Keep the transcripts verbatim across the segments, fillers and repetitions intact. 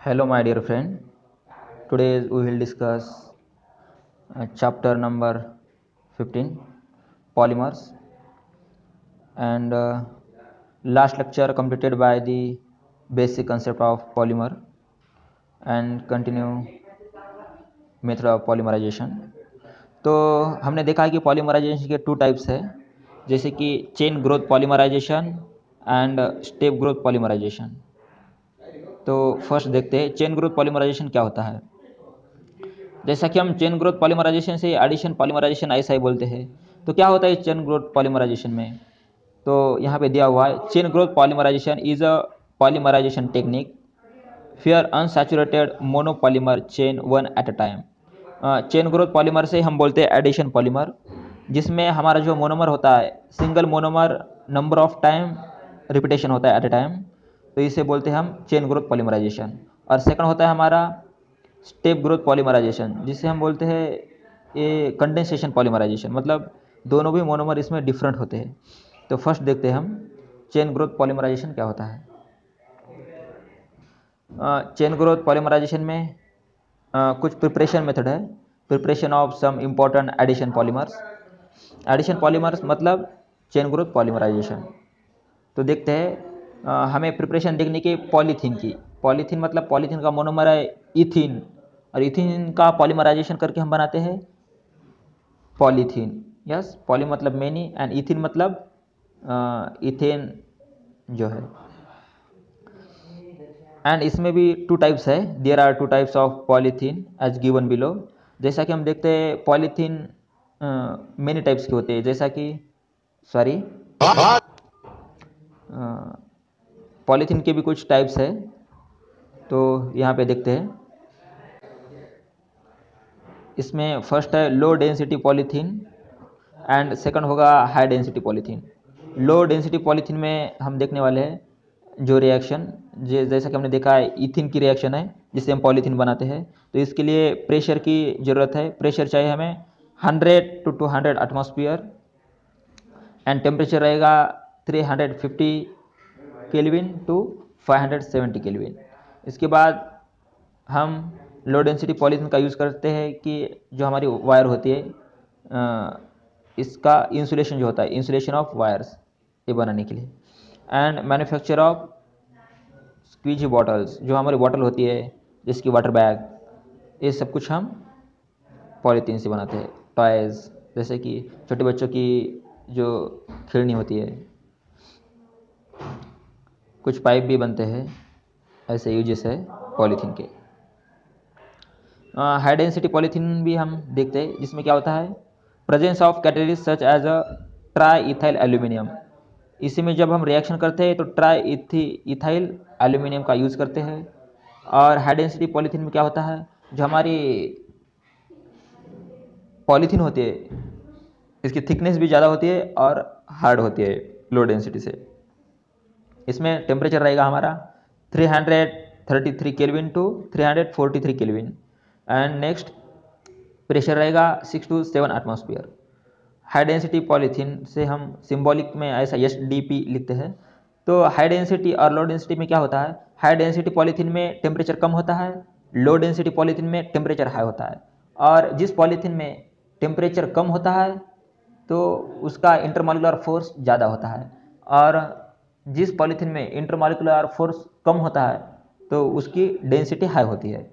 Hello, my dear friend. Today we will discuss uh, chapter number fifteen, polymers, and uh, last lecture completed by the basic concept of polymer and continue method of polymerization. तो हमने देखा है कि polymerisation के two types है, जैसे कि chain growth polymerisation and step growth polymerisation. तो फर्स्ट देखते हैं चेन ग्रोथ पॉलीमराइजेशन क्या होता है। जैसा कि हम चेन ग्रोथ पॉलीमराइजेशन से एडिशन पॉलीमराइजेशन ऐसा ही बोलते हैं। तो क्या होता है चेन ग्रोथ पॉलीमराइजेशन में, तो यहाँ पे दिया हुआ है chain growth polymerisation is a polymerisation technique fair unsaturated monopolymer chain one at a time. Chain growth polymer से हम बोलते हैं एडिशन पॉलीमर, जिसमें हमारा जो मोनोमर होता है single monomer number of time repetition होता है एट अ टाइम, तो इसे बोलते हैं हम चेन ग्रोथ पॉलीमराइजेशन। और सेकंड होता है हमारा स्टेप ग्रोथ पॉलीमराइजेशन, जिसे हम बोलते हैं ये कंडेंसेशन पॉलीमराइजेशन, मतलब दोनों भी मोनोमर इसमें डिफरेंट होते हैं। तो फर्स्ट देखते हैं हम चेन ग्रोथ पॉलीमराइजेशन क्या होता है। चेन ग्रोथ पॉलीमराइजेशन में uh, कुछ प्रिपरेशन मेथड है, preparation of some important addition polymers. Addition polymers मतलब चेन ग्रोथ पॉलीमराइजेशन। तो देखते हैं uh, हमें प्रिपरेशन देखने की पॉलीथीन की। पॉलीथीन मतलब पॉलीथीन का मोनोमर है इथीन, और इथीन का पॉलीमराइजेशन करके हम बनाते हैं पॉलीथीन। यस, पॉली मतलब मेनी एंड इथीन मतलब इथेन जो है। एंड इसमें भी टू टाइप्स है, there are two types of polythene as given below. जैसा कि हम देखते हैं पॉलीथीन मेनी टाइप्स के होते हैं, जैसा कि सॉरी पॉलीथीन के भी कुछ टाइप्स है। तो यहाँ पे देखते हैं, इसमें फर्स्ट है low density polythene and second होगा high density polythene. Low density polythene में हम देखने वाले हैं जो रिएक्शन जैसा कि हमने देखा है इथिन की रिएक्शन है जिससे हम पॉलीथीन बनाते हैं। तो इसके लिए प्रेशर की ज़रूरत है, प्रेशर चाहिए हमें hundred to two hundred atmosphere and temperature रहेगा three hundred fifty kelvin to five hundred seventy kelvin. इसके बाद हम लो डेंसिटी पॉलीथीन का यूज़ करते हैं कि जो हमारी वायर होती है इसका इंसुलेशन जो होता है, इंसुलेशन ऑफ वायर्स ये बनाने के लिए। And manufacture of squeeze bottles, जो हमारी बॉटल होती है जिसकी वाटर बैग, ये सब कुछ हम पॉलीथीन से बनाते हैं। टॉयज़ जैसे कि छोटे बच्चों की जो खेलनी होती है, कुछ पाइप भी बनते हैं, ऐसे यूजेस है पॉलीथीन के। हाई डेंसिटी पॉलीथीन भी हम देखते हैं, जिसमें क्या होता है presence of catalyst such as a triethyl aluminium. इसी में जब हम रिएक्शन करते हैं तो ट्राई इथी इथाइल एल्यूमिनियम का यूज़ करते हैं। और हाई डेंसिटी पॉलीथीन में क्या होता है, जो हमारी पॉलीथीन होती है इसकी थिकनेस भी ज़्यादा होती है और हार्ड होती है लो डेंसिटी से। इसमें टेम्परेचर रहेगा हमारा three hundred thirty three kelvin to three hundred forty three kelvin and next pressure रहेगा six to seven atmosphere. High density polythene से हम सिंबॉलिक में ऐसा एस डी पी लिखते हैं। तो हाई डेंसिटी और लो डेंसिटी में क्या होता है, हाई डेंसिटी पॉलीथीन में टेम्परेचर कम होता है, लो डेंसिटी पॉलीथीन में टेम्परेचर हाई होता है। और जिस पॉलीथीन में टेम्परेचर कम होता है तो उसका इंटरमॉलिकुलर फोर्स ज़्यादा होता है, और जिस पॉलीथीन में इंटरमॉलिकुलर फोर्स कम होता है तो उसकी डेंसिटी हाई होती है।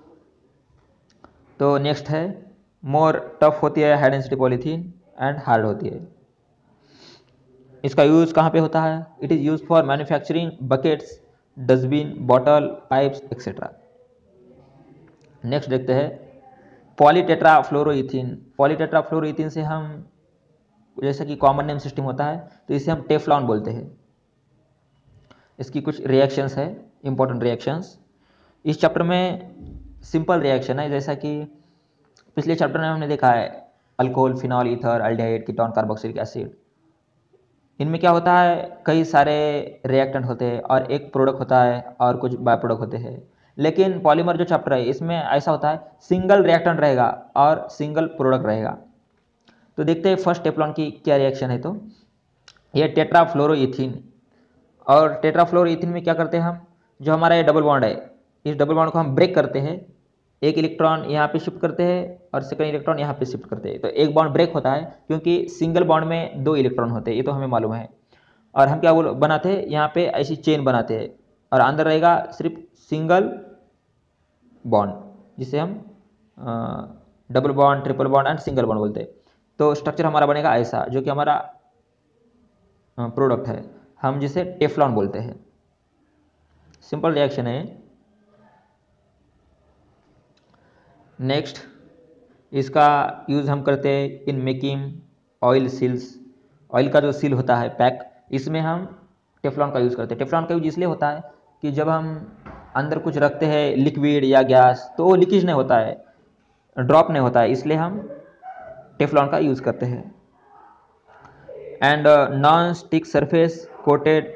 तो नेक्स्ट है मोर टफ होती है high density polythene and hard होती है। इसका यूज़ कहाँ पे होता है, it is use for manufacturing buckets, dustbin, bottle, pipes etcetera. Next देखते हैं पॉलीटेट्राफ्लोरोइथीन। पॉलीटेट्राफ्लोरोइथीन से हम जैसा कि कॉमन नेम सिस्टम होता है तो इसे हम टेफ्लॉन बोलते हैं। इसकी कुछ रिएक्शंस है, इंपॉर्टेंट रिएक्शंस। इस चैप्टर में सिंपल रिएक्शन है, जैसा कि पिछले चैप्टर में हमने देखा है alcohol, phenol, ether, aldehyde, ketone, carboxylic acid. इनमें क्या होता है कई सारे रिएक्टेंट होते हैं और एक प्रोडक्ट होता है और कुछ बाय प्रोडक्ट होते हैं। लेकिन पॉलीमर जो चैप्टर है इसमें ऐसा होता है सिंगल रिएक्टेंट रहेगा और सिंगल प्रोडक्ट रहेगा। तो देखते हैं फर्स्ट टेफ्लॉन की क्या रिएक्शन है। तो ये टेट्राफ्लोरोइथीन, और टेट्राफ्लोरोइथीन में क्या करते हैं हम, जो हमारा ये डबल बॉन्ड है इस डबल बॉन्ड को हम ब्रेक करते हैं, एक इलेक्ट्रॉन यहाँ पे शिफ्ट करते हैं और सेकंड इलेक्ट्रॉन यहाँ पे शिफ्ट करते हैं, तो एक बॉन्ड ब्रेक होता है क्योंकि सिंगल बॉन्ड में दो इलेक्ट्रॉन होते हैं, ये तो हमें मालूम है। और हम क्या बोल बनाते हैं, यहाँ पे ऐसी चेन बनाते हैं और अंदर रहेगा सिर्फ सिंगल बॉन्ड, जिसे हम double bond, triple bond and single bond बोलते हैं। तो स्ट्रक्चर हमारा बनेगा ऐसा, जो कि हमारा प्रोडक्ट है, हम जिसे टेफ्लॉन बोलते हैं। सिंपल रिएक्शन है। नेक्स्ट, इसका यूज़ हम करते हैं in making oil seals. Oil का जो सील होता है पैक, इसमें हम टेफ्लॉन का यूज़ करते हैं। टेफ्लॉन का यूज इसलिए होता है कि जब हम अंदर कुछ रखते हैं लिक्विड या गैस, तो वो लीकेज नहीं होता है, ड्रॉप नहीं होता है, इसलिए हम टेफ्लॉन का यूज़ करते हैं। And non stick surface coated,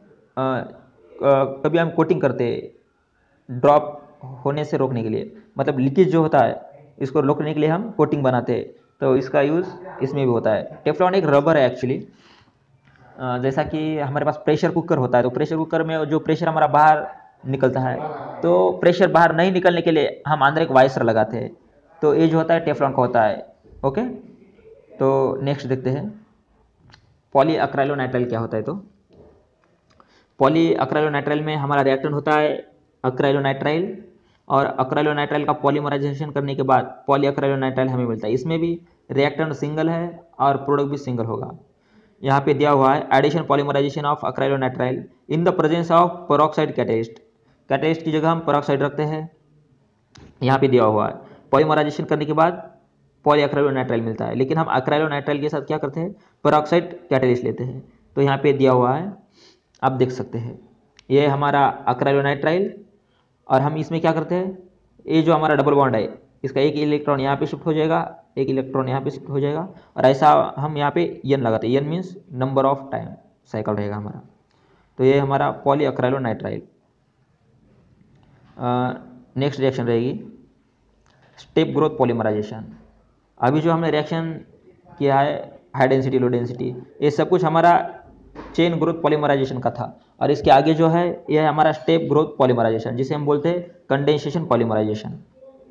कभी हम कोटिंग करते हैं ड्रॉप होने से रोकने के लिए, मतलब लीकेज जो होता है इसको रोकने के लिए हम कोटिंग बनाते हैं, तो इसका यूज़ इसमें भी होता है। टेफ्लॉन एक रबर है एक्चुअली। जैसा कि हमारे पास प्रेशर कुकर होता है, तो प्रेशर कुकर में जो प्रेशर हमारा बाहर निकलता है, तो प्रेशर बाहर नहीं निकलने के लिए हम अंदर एक वाइसर लगाते हैं, तो ये जो होता है टेफ्लॉन का होता है। ओके, तो नेक्स्ट देखते हैं पॉली अक्राइलोनाइट्राइल क्या होता है। तो पॉली अक्राइलोनाइट्राइल में हमारा रिएक्टेंट होता है अक्राइलोनाइट्राइल, और अक्राइलोनाइट्राइल का पॉलीमराइजेशन करने के बाद पॉली अक्राइलोनाइट्राइल हमें मिलता है। इसमें भी रिएक्टेंट सिंगल है और प्रोडक्ट भी सिंगल होगा। यहाँ पे दिया हुआ है addition polymerisation of acrylonitrile in the presence of peroxide catalyst. Catalyst की जगह हम पेरोक्साइड रखते हैं, यहाँ पे दिया हुआ है। पॉलीमराइजेशन करने के बाद पॉली अक्राइलोनाइट्राइल मिलता है, लेकिन हम अक्राइलोनाइट्राइल के साथ क्या करते हैं, पेरोक्साइड कैटेलिस्ट लेते हैं। तो यहाँ पे दिया हुआ है, आप देख सकते हैं, ये हमारा अक्राइलोनाइट्राइल, और हम इसमें क्या करते हैं, ये जो हमारा डबल बॉन्ड है, इसका एक इलेक्ट्रॉन यहाँ पे शिफ्ट हो जाएगा, एक इलेक्ट्रॉन यहाँ पे शिफ्ट हो जाएगा, और ऐसा हम यहाँ पे एन लगाते हैं। N means number of time cycle रहेगा हमारा। तो ये हमारा पॉली अक्राइलोनाइट्राइल। नेक्स्ट रिएक्शन रहेगी स्टेप ग्रोथ पॉलीमराइजेशन। अभी जो हमने रिएक्शन किया है हाई डेंसिटी लो डेंसिटी, ये सब कुछ हमारा चेन ग्रोथ पॉलीमराइजेशन का था, और इसके आगे जो है ये है हमारा स्टेप ग्रोथ पॉलीमराइजेशन, जिसे हम बोलते हैं कंडेंसेशन पॉलीमराइजेशन।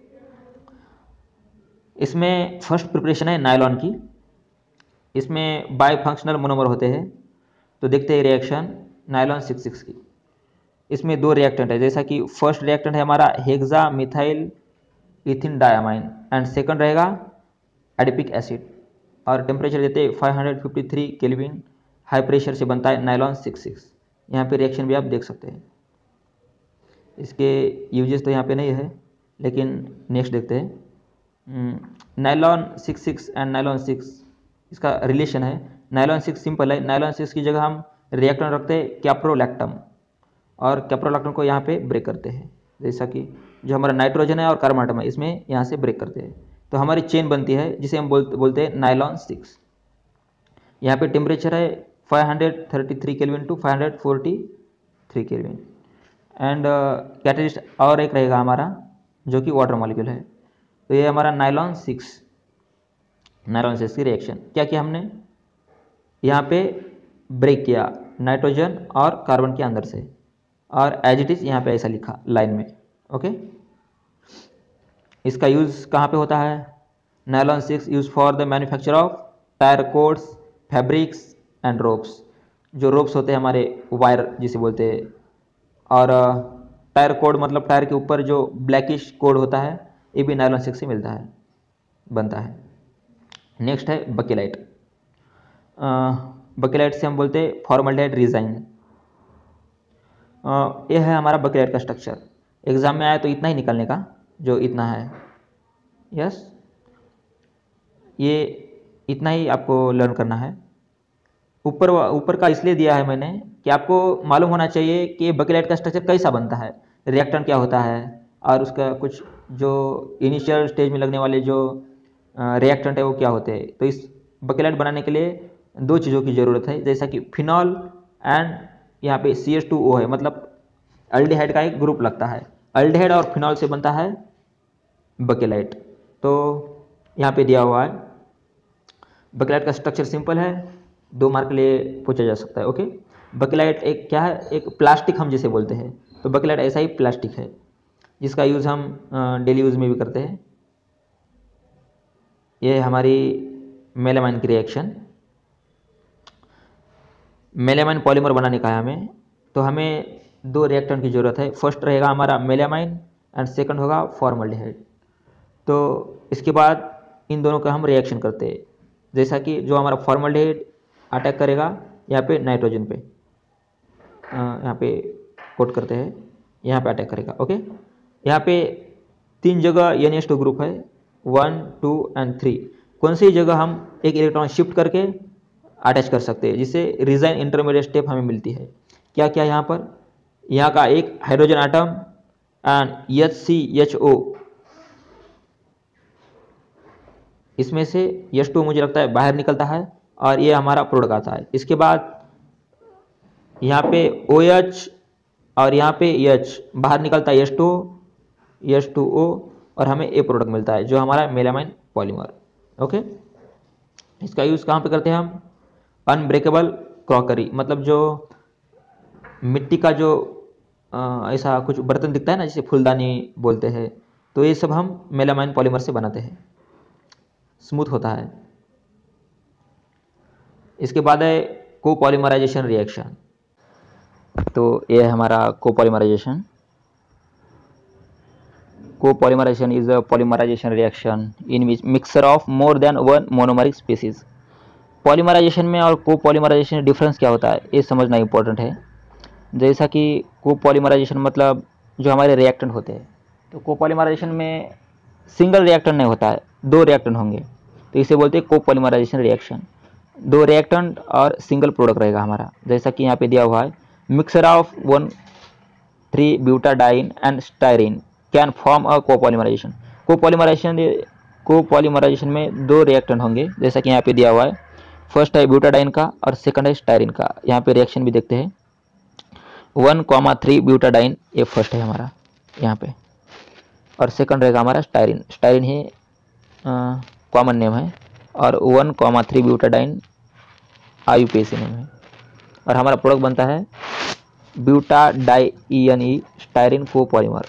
इसमें फर्स्ट प्रिपरेशन है नायलॉन की, इसमें बाय फंक्शनल मोनोमर होते हैं। तो देखते हैं रिएक्शन नायलॉन सिक्स सिक्स की। इसमें दो रिएक्टेंट है, जैसा कि फर्स्ट रिएक्टेंट है हमारा hexamethylene diamine, and second रहेगा एडिपिक एसिड, और टेम्परेचर देते हैं five hundred fifty three kelvin. High pressure से बनता है नायलॉन सिक्स सिक्स। यहाँ पे रिएक्शन भी आप देख सकते हैं। इसके यूजेस तो यहाँ पे नहीं है, लेकिन नेक्स्ट देखते हैं nylon six six and nylon six, इसका रिलेशन है। नायलॉन सिक्स सिंपल है, नायलॉन सिक्स की जगह हम रिएक्टेंट रखते हैं कैप्रोलैक्टम, और कैप्रोलैक्टम को यहाँ पे ब्रेक करते हैं, जैसा कि जो हमारा नाइट्रोजन है और कार्बन आटम है, इसमें यहाँ से ब्रेक करते हैं, तो हमारी चेन बनती है, जिसे हम बोलते बोलते हैं नायलॉन सिक्स। यहाँ पे टेम्परेचर है five hundred thirty three kelvin to five hundred forty three kelvin, and catalyst और एक रहेगा हमारा, जो कि वाटर मॉलिक्यूल है। तो ये हमारा नायलॉन सिक्स, नायलॉन सिक्स की रिएक्शन क्या किया हमने, यहाँ पे ब्रेक किया नाइट्रोजन और कार्बन के अंदर से, और एज इट इज यहाँ पे ऐसा लिखा लाइन में। ओके, इसका यूज़ कहाँ पे होता है, nylon six use for the manufacture of tyre cords, fabrics and ropes. जो रोप्स होते हैं हमारे, वायर जिसे बोलते हैं, और टायर कोड मतलब टायर के ऊपर जो ब्लैकिश कोड होता है, ये भी नायलॉन सिक्स से मिलता है, बनता है। नेक्स्ट है बकेलाइट। बकेलाइट से हम बोलते हैं फॉर्मल्डिहाइड रिजाइन। ये है हमारा बकेलाइट का स्ट्रक्चर। एग्जाम में आया तो इतना ही निकलने का, जो इतना है, यस, ये इतना ही आपको लर्न करना है। ऊपर ऊपर का इसलिए दिया है मैंने कि आपको मालूम होना चाहिए कि बकेलाइट का स्ट्रक्चर कैसा बनता है, रिएक्टेंट क्या होता है, और उसका कुछ जो इनिशियल स्टेज में लगने वाले जो रिएक्टेंट है वो क्या होते हैं। तो इस बकेलाइट बनाने के लिए दो चीज़ों की ज़रूरत है, जैसा कि फिनॉल एंड यहाँ पे सी एच टू ओ है, मतलब अल्डिहाइड का एक ग्रुप लगता है, अल्डिहाइड और फिनॉल से बनता है बकेलाइट। तो यहाँ पे दिया हुआ है बकेलाइट का स्ट्रक्चर सिंपल है, दो मार्क के लिए पूछा जा सकता है। ओके, बकेलाइट एक क्या है, एक प्लास्टिक हम जिसे बोलते हैं, तो बकेलाइट ऐसा ही प्लास्टिक है। जिसका यूज़ हम डेली यूज़ में भी करते हैं। ये हमारी मेलामाइन की रिएक्शन। मेलामाइन पॉलीमर बनाने का है हमें, तो हमें दो रिएक्टेंट की ज़रूरत है। फर्स्ट रहेगा हमारा मेलामाइन एंड सेकंड होगा फॉर्मल्डिहाइड। तो इसके बाद इन दोनों का हम रिएक्शन करते हैं। जैसा कि जो हमारा फॉर्मल्डिहाइड अटैक करेगा यहाँ पे नाइट्रोजन पे, यहाँ पे कोट करते हैं, यहाँ पे अटैक करेगा। ओके, यहाँ पे तीन जगह एन एच टू ग्रुप है, वन टू एंड थ्री। कौन सी जगह हम एक इलेक्ट्रॉन शिफ्ट करके अटैच कर सकते हैं, जिससे रिजाइन इंटरमीडिएट स्टेप हमें मिलती है। क्या क्या यहाँ पर, यहाँ का एक hydrogen atom and H C H O, इसमें से एच टू मुझे लगता है बाहर निकलता है और ये हमारा प्रोडक्ट आता है। इसके बाद यहाँ पे OH और यहाँ पे H बाहर निकलता है, H two H two O, और हमें ए प्रोडक्ट मिलता है जो हमारा मेलामाइन पॉलीमर। ओके, इसका यूज़ कहाँ पे करते हैं हम? अनब्रेकेबल क्रॉकरी, मतलब जो मिट्टी का जो आ, ऐसा कुछ बर्तन दिखता है ना, जिसे फूलदानी बोलते हैं, तो ये सब हम मेलामाइन पॉलीमर से बनाते हैं, स्मूथ होता है। इसके बाद है कोपॉलीमराइजेशन रिएक्शन। तो ये है हमारा copolymerisation. Copolymerisation is a polymerisation reaction in which mixer of more than one monomeric species. Polymerisation में और कोपॉलीमराइजेशन में डिफरेंस क्या होता है, ये समझना इंपॉर्टेंट है। जैसा कि कोपॉलीमराइजेशन मतलब जो हमारे रिएक्टेंट होते हैं, तो कोपॉलीमराइजेशन में सिंगल रिएक्टेंट नहीं होता है, दो रिएक्टेंट होंगे, तो इसे बोलते हैं कोपॉलीमराइजेशन रिएक्शन। दो रिएक्टेंट और सिंगल प्रोडक्ट रहेगा हमारा। जैसा कि यहाँ पे दिया हुआ है, mixer of one three butadiene and styrene can form a copolymerisation. Copolymerisation copolymerisation में दो रिएक्टेंट होंगे, जैसा कि यहाँ पे दिया हुआ है। फर्स्ट है ब्यूटाडाइन का और सेकंड है स्टायरीन का। यहाँ पे रिएक्शन भी देखते हैं। वन कॉमा थ्री ब्यूटाडाइन ये फर्स्ट है हमारा यहाँ पे, और सेकंड रहेगा हमारा स्टायरीन। स्टायरीन ही कॉमन नेम है, और one comma three butadiene IUPAC name है, और हमारा प्रोडक्ट बनता है butadiene styrene copolymer.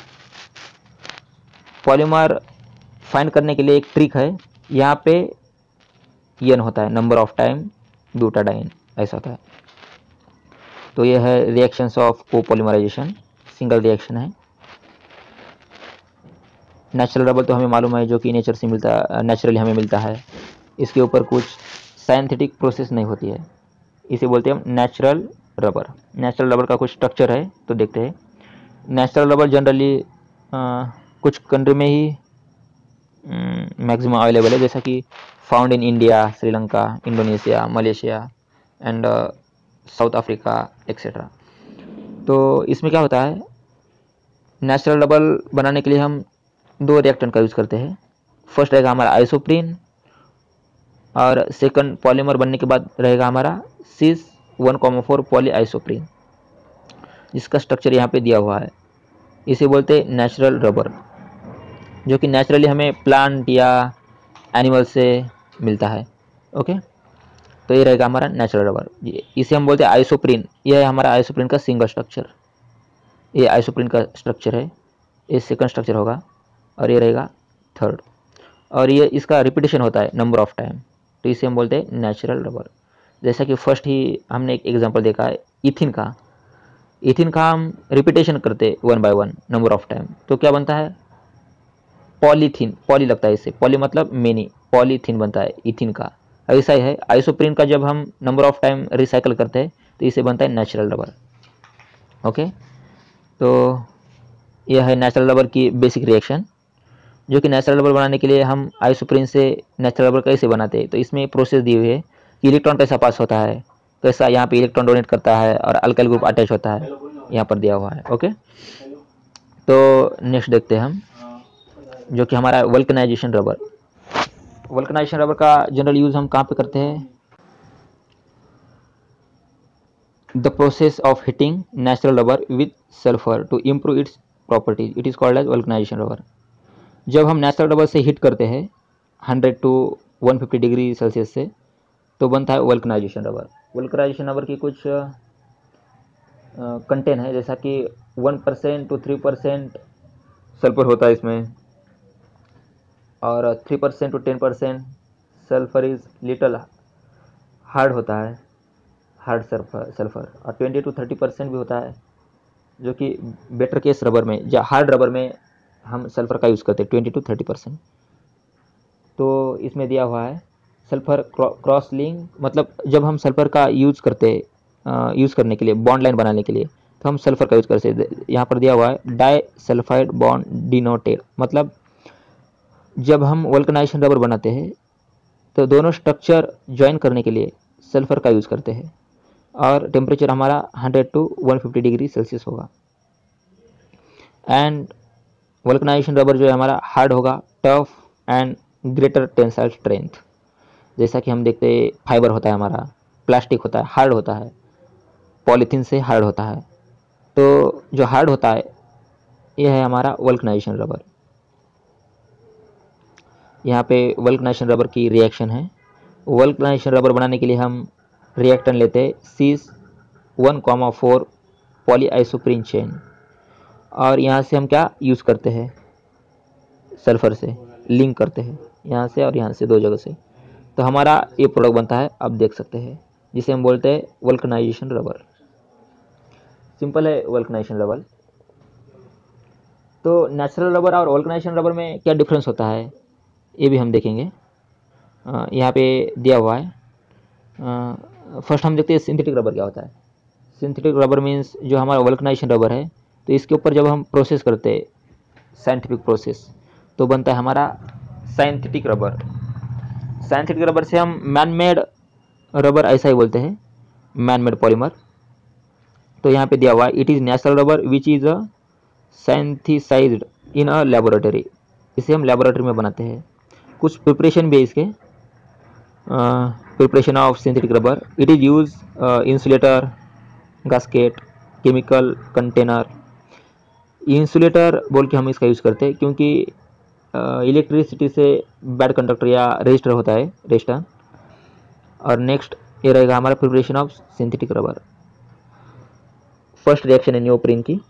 Polymer find करने के लिए एक ट्रिक है, यहाँ पे एन होता है, नंबर ऑफ टाइम ब्यूटाडाइन ऐसा होता है। तो ये है reactions of copolymerisation, single reaction है। नेचुरल रबर तो हमें मालूम है, जो कि नेचर से मिलता, नेचुरली हमें मिलता है। इसके ऊपर कुछ साइंटिफिक प्रोसेस नहीं होती है, इसे बोलते हैं हम नेचुरल रबर। नेचुरल रबर का कुछ स्ट्रक्चर है, तो देखते हैं। नेचुरल रबर जनरली कुछ कंट्री में ही मैक्सिमम अवेलेबल है, जैसा कि found in India, Sri Lanka, Indonesia, Malaysia and South Africa etcetera. तो इसमें क्या होता है, नेचुरल रबर बनाने के लिए हम दो रिएक्टेंट का यूज़ करते हैं। फर्स्ट रहेगा हमारा आइसोप्रीन, और सेकंड पॉलीमर बनने के बाद रहेगा हमारा cis one comma four polyisoprene, जिसका स्ट्रक्चर यहाँ पे दिया हुआ है। इसे बोलते हैं नेचुरल रबर, जो कि नेचुरली हमें प्लांट या एनिमल से मिलता है। ओके, तो ये रहेगा हमारा नेचुरल रबर। इसे हम बोलते हैं आइसोप्रीन। यह है हमारा आइसोप्रीन का सिंगल स्ट्रक्चर, ये आइसोप्रीन का स्ट्रक्चर है, ये सेकंड स्ट्रक्चर होगा, और ये रहेगा थर्ड, और ये इसका रिपीटेशन होता है नंबर ऑफ टाइम, तो इसे हम बोलते हैं नेचुरल रबर। जैसा कि फर्स्ट ही हमने एक एग्जांपल देखा है इथिन का। इथिन का हम रिपीटेशन करते one by one number of time, तो क्या बनता है, पॉलीथीन। पॉली लगता है इससे, पॉली मतलब मेनी, पॉलीथीन बनता है इथिन का। ऐसा ही है आइसोप्रीन का, जब हम नंबर ऑफ टाइम रिसाइकल करते हैं तो इसे बनता है नेचुरल रबर। ओके, तो यह है नेचुरल रबर की बेसिक रिएक्शन, जो कि नेचुरल रबर बनाने के लिए हम आइसोप्रीन से नेचुरल रबर कैसे बनाते हैं। तो इसमें प्रोसेस दी हुई है कि इलेक्ट्रॉन कैसा पास होता है, कैसा यहाँ पे इलेक्ट्रॉन डोनेट करता है और अल्काइल ग्रुप अटैच होता है, यहाँ पर दिया हुआ है। ओके, तो नेक्स्ट देखते हैं हम, जो कि हमारा वल्कनाइजेशन रबर। वल्कनाइजेशन रबर का जनरल यूज हम कहाँ पे करते हैं, the process of heating natural rubber with sulphur to improve its properties, it is called as vulcanisation rubber. जब हम नेचुरल रबर से हीट करते हैं hundred to one fifty degree Celsius से, तो बनता है वल्कनाइजेशन रबर। वल्कनाइजेशन रबर की कुछ कंटेंट है, जैसा कि one percent to three percent sulphur होता है इसमें, और three percent to ten percent sulphur is little hard होता है, हार्ड सल्फर सल्फर और ट्वेंटी टू थर्टी परसेंट भी होता है, जो कि बेटर केस रबर में, या हार्ड रबर में हम सल्फर का यूज़ करते हैं ट्वेंटी टू थर्टी परसेंट। तो इसमें दिया हुआ है सल्फर क्रॉस लिंक, मतलब जब हम सल्फर का यूज़ करते हैं यूज़ करने के लिए बॉन्ड लाइन बनाने के लिए, तो हम सल्फर का यूज़ करते हैं। यहाँ पर दिया हुआ है डाई सल्फाइड बॉन्ड डिनोटेड, मतलब जब हम वल्कनाइजेशन रबर बनाते हैं तो दोनों स्ट्रक्चर ज्वाइन करने के लिए सल्फर का यूज़ करते हैं, और टेम्परेचर हमारा hundred to one fifty degree Celsius होगा। एंड वल्कनाइजेशन रबर जो है हमारा हार्ड होगा, tough and greater tensile strength. जैसा कि हम देखते हैं फाइबर होता है हमारा, प्लास्टिक होता है, हार्ड होता है, पॉलीथीन से हार्ड होता है। तो जो हार्ड होता है यह है हमारा वल्कनाइजेशन रबर। यहाँ पे वल्कनाइजेशन रबर की रिएक्शन है। वल्कनाइजेशन रबर बनाने के लिए हम रिएक्टेंट लेते हैं cis one comma four polyisoprene chain, और यहाँ से हम क्या यूज़ करते हैं, सल्फर से लिंक करते हैं, यहाँ से और यहाँ से दो जगह से। तो हमारा ये प्रोडक्ट बनता है, आप देख सकते हैं, जिसे हम बोलते हैं वल्कनाइजेशन रबर। सिंपल है वल्कनाइजेशन रबर। तो नेचुरल रबर और वल्कनाइजेशन रबर में क्या डिफरेंस होता है ये भी हम देखेंगे। यहाँ पे दिया हुआ है। फर्स्ट हम देखते हैं सिंथेटिक रबर क्या होता है। सिंथेटिक रबर मीन्स जो हमारा वल्कनाइजेशन रबर है, तो इसके ऊपर जब हम प्रोसेस करते हैं साइंटिफिक प्रोसेस, तो बनता है हमारा साइंथेटिक रबर। साइंथेटिक रबर से हम मैन मेड रबर ऐसा ही बोलते हैं, मैन मेड पॉलीमर। तो यहाँ पे दिया हुआ है it is natural rubber which is a synthesised in a laboratory. इसे हम लेबोरेटरी में बनाते हैं। कुछ प्रिपरेशन भी है इसके, preparation of synthetic rubber. It is use insulator, gasket, chemical container. Insulator बोल के हम इसका यूज़ करते हैं क्योंकि इलेक्ट्रिसिटी से बैड कंडक्टर या रेजिस्टर होता है, रेजिस्टर। और नेक्स्ट ये रहेगा हमारा preparation of synthetic rubber. First reaction है नियोप्रीन की।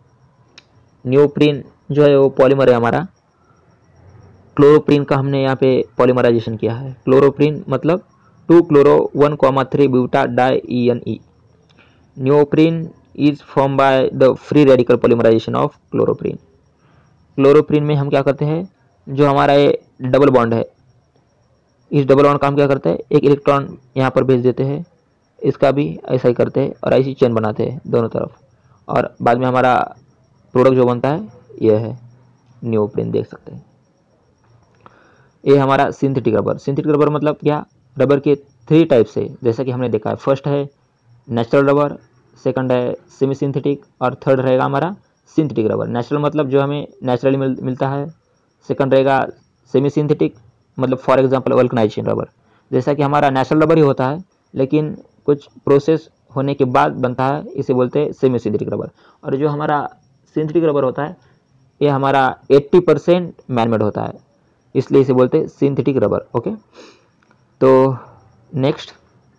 नियोप्रीन जो है वो पॉलीमर है हमारा। क्लोरोप्रीन का हमने यहाँ पे पॉलीमराइजेशन किया है। क्लोरोप्रीन मतलब two chloro one comma three buta di E N E. Neoprene is form by the free radical polymerisation of chloroprene. Chloroprene में हम क्या करते हैं, जो हमारा ये डबल बॉन्ड है, इस डबल बॉन्ड का हम क्या करते हैं, एक इलेक्ट्रॉन यहाँ पर भेज देते हैं, इसका भी ऐसा ही करते हैं और ऐसी चेन बनाते हैं दोनों तरफ, और बाद में हमारा प्रोडक्ट जो बनता है यह है नियोप्रीन। देख सकते हैं ये हमारा सिंथेटिक रबर। सिंथेटिक रबर मतलब क्या, रबर के थ्री टाइप से, जैसा कि हमने देखा है। फर्स्ट है नेचुरल रबर, सेकंड है सेमी सिंथेटिक, और थर्ड रहेगा हमारा सिंथेटिक रबर। नेचुरल मतलब जो हमें नेचुरली मिल, मिलता है। सेकंड रहेगा सेमी सिंथेटिक, मतलब फॉर एग्जांपल वल्कनाइजेशन रबर, जैसा कि हमारा नेचुरल रबर ही होता है लेकिन कुछ प्रोसेस होने के बाद बनता है, इसे बोलते हैं सेमी सिंथेटिक रबर। और जो हमारा सिंथेटिक रबर होता है ये हमारा अस्सी परसेंट मैनमेड होता है, इसलिए इसे बोलते हैं सिंथेटिक रबर। ओके, तो next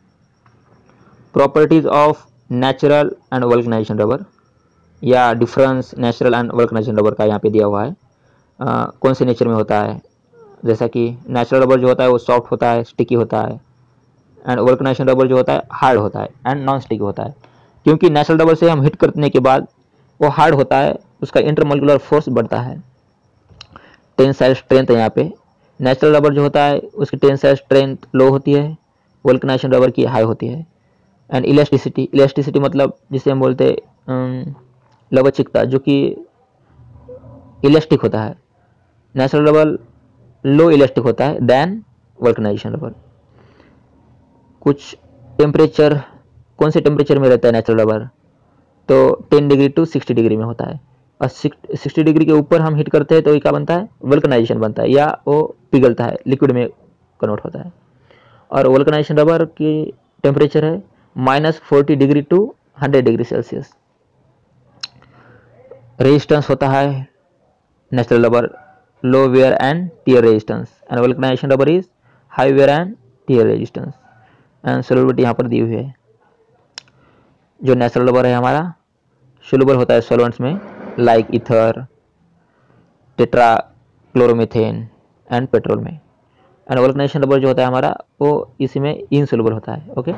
properties of natural and vulcanisation rubber, या difference natural and vulcanisation rubber का यहाँ पे दिया हुआ है। आ, कौन से नेचर में होता है, जैसा कि नेचुरल रबर जो होता है वो सॉफ्ट होता है, स्टिकी होता है, एंड वल्कनाइजेशन रबर जो होता है हार्ड होता है एंड नॉन स्टिकी होता है। क्योंकि नेचुरल रबर से हम हिट करने के बाद वो हार्ड होता है, उसका इंटरमोलिकुलर फोर्स बढ़ता है, टेंसाइल स्ट्रेंथ है यहाँ पे। नेचुरल रबर जो होता है उसकी टेंसाइल स्ट्रेंथ लो होती है, वल्कनाइजेशन रबर की हाई होती है। एंड इलास्टिसिटी, इलास्टिसिटी मतलब जिसे हम बोलते हैं लवचिकता, जो कि इलास्टिक होता है। नेचुरल रबर लो इलास्टिक होता है देन वल्कनाइजेशन रबर। कुछ टेम्परेचर, कौन से टेम्परेचर में रहता है नेचुरल रबर, तो ten degree to sixty degree में होता है, और सिक्सटी डिग्री के ऊपर हम हीट करते हैं तो ये क्या बनता है, वल्कनाइजेशन बनता है, या वो पिघलता है, लिक्विड में कन्वर्ट होता है। और वल्कनाइजेशन रबर की टेम्परेचर है minus forty degree to hundred degree Celsius. Resistance होता है natural rubber low wear and tear resistance, and vulcanisation rubber is high wear and tear resistance. And solubility यहाँ पर दी हुई है। जो नेचुरल रबर है हमारा सोलुबल होता है सॉल्वेंट्स में, like ether, tetrachloromethane and petrol में। एंड वल्कनाइजेशन रबर जो होता है हमारा वो इसी में इनसोल्युबल होता है। ओके,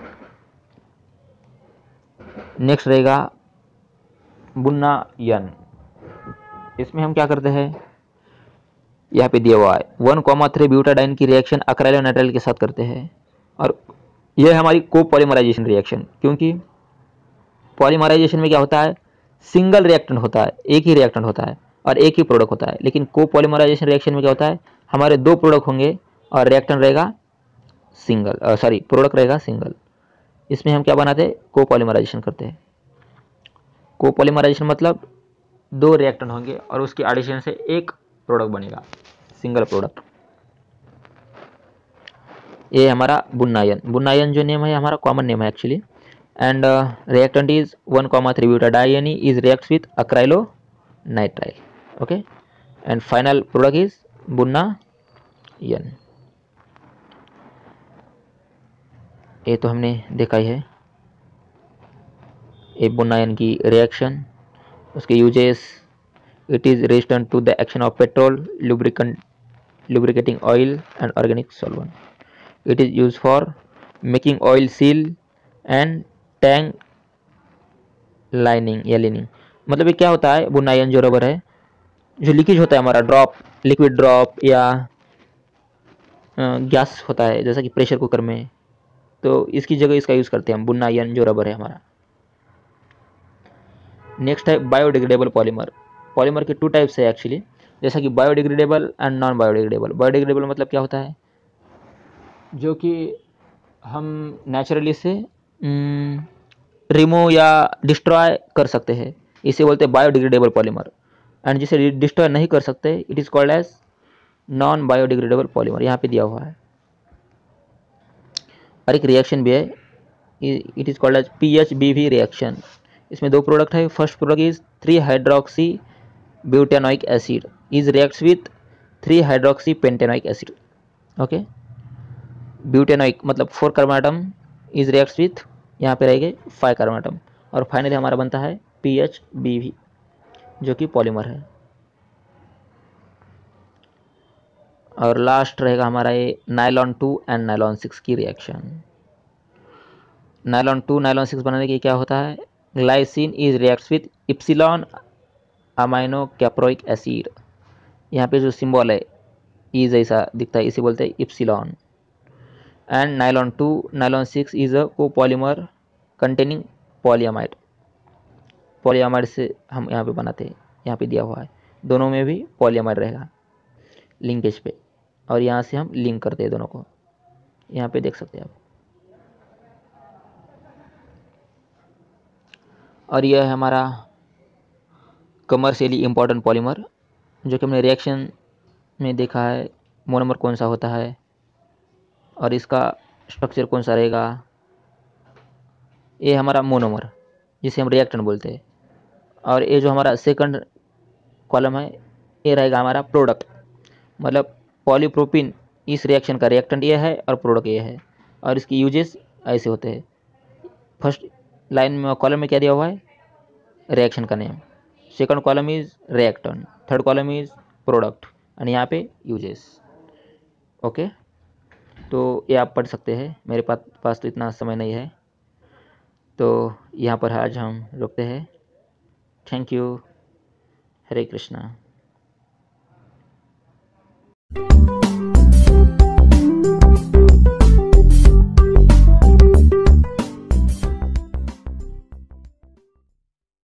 नेक्स्ट रहेगा बुन्नायन। इसमें हम क्या करते हैं, यहाँ पे दिया हुआ है वन कॉमा थ्री ब्यूटाडाइन की रिएक्शन अक्राइलोनाइट्राइल के साथ करते हैं, और यह हमारी कोपॉलीमराइजेशन रिएक्शन, क्योंकि पॉलीमराइजेशन में क्या होता है, सिंगल रिएक्टेंट होता है, एक ही रिएक्टेंट होता है और एक ही प्रोडक्ट होता है। लेकिन कोपॉलीमराइजेशन रिएक्शन में क्या होता है, हमारे दो प्रोडक्ट होंगे और रिएक्टेंट रहेगा सिंगल, सॉरी प्रोडक्ट रहेगा सिंगल। इसमें हम क्या बनाते हैं, कोपॉलीमराइजेशन करते हैं। कोपॉलीमराइजेशन मतलब दो रिएक्टेंट होंगे और उसके एडिशन से एक प्रोडक्ट बनेगा, सिंगल प्रोडक्ट। ये हमारा बुन्नायन। बुन्नायन जो नेम है हमारा कॉमन नेम है actually. And reactant is one comma three butadiene is reacts with acrylonitrile. Okay, and final product is buna N. ये तो हमने देखा ही है, ये बुन्नायन की रिएक्शन, उसके uses. It is resistant to the action of petrol, lubricant lubricating oil and organic solvent. It is used for making oil seal and tank lining या lining। मतलब ये क्या होता है, बुनायन जो रबर है, जो लीकेज होता है हमारा ड्रॉप, लिक्विड ड्रॉप या गैस होता है जैसा कि प्रेशर कुकर में, तो इसकी जगह इसका यूज़ करते हैं हम, बुनायन जो रबर है हमारा। नेक्स्ट है बायोडिग्रेडेबल पॉलीमर। पॉलीमर के टू टाइप्स है एक्चुअली, जैसा कि biodegradable and non biodegradable. Biodegradable मतलब क्या होता है, जो कि हम नेचुरली से रिमूव या डिस्ट्रॉय कर सकते हैं, इसे बोलते हैं बायोडिग्रेडेबल पॉलीमर। एंड जिसे डिस्ट्रॉय नहीं कर सकते, it is called as non biodegradable polymer, यहाँ पे दिया हुआ है। और एक रिएक्शन भी है, it is called as P H B V reaction. इसमें दो प्रोडक्ट है। First product is three hydroxy butanoic acid is reacts with three hydroxy pentanoic acid. Okay, butanoic मतलब four carbon atom is reacts with, यहाँ पे रहेंगे five carbon atom, और finally हमारा बनता है पी एच बी वी जो कि पॉलीमर है। और लास्ट रहेगा हमारा ये nylon two and nylon six की reaction. Nylon two nylon six बनाने के क्या होता है, glycine is reacts with epsilon amino caproic acid. यहाँ पे जो सिंबल है ई जैसा दिखता है, इसे बोलते हैं epsilon. And nylon two nylon six is a copolymer containing polyamide. Polyamide से हम यहाँ पे बनाते हैं, यहाँ पे दिया हुआ है, दोनों में भी पॉलीअमाइड रहेगा लिंकेज पे, और यहाँ से हम लिंक करते हैं दोनों को, यहाँ पे देख सकते हैं आप। और यह है हमारा कमर्शियली इम्पोर्टेंट पॉलीमर, जो कि हमने रिएक्शन में देखा है मोनोमर कौन सा होता है और इसका स्ट्रक्चर कौन सा रहेगा। ये हमारा मोनोमर जिसे हम रिएक्टेंट बोलते हैं, और ये जो हमारा सेकंड कॉलम है ये रहेगा हमारा प्रोडक्ट, मतलब पॉलीप्रोपीन इस रिएक्शन का रिएक्टेंट ये है और प्रोडक्ट ये है, और इसकी यूजेस ऐसे होते हैं। फर्स्ट लाइन में कॉलम में क्या दिया हुआ है, रिएक्शन का name, second column is reactant, third column is product, और यहाँ पे यूजेस। ओके, तो ये आप पढ़ सकते हैं, मेरे पास पास तो इतना समय नहीं है, तो यहाँ पर आज हम रुकते हैं। Thank you, Hare Krishna.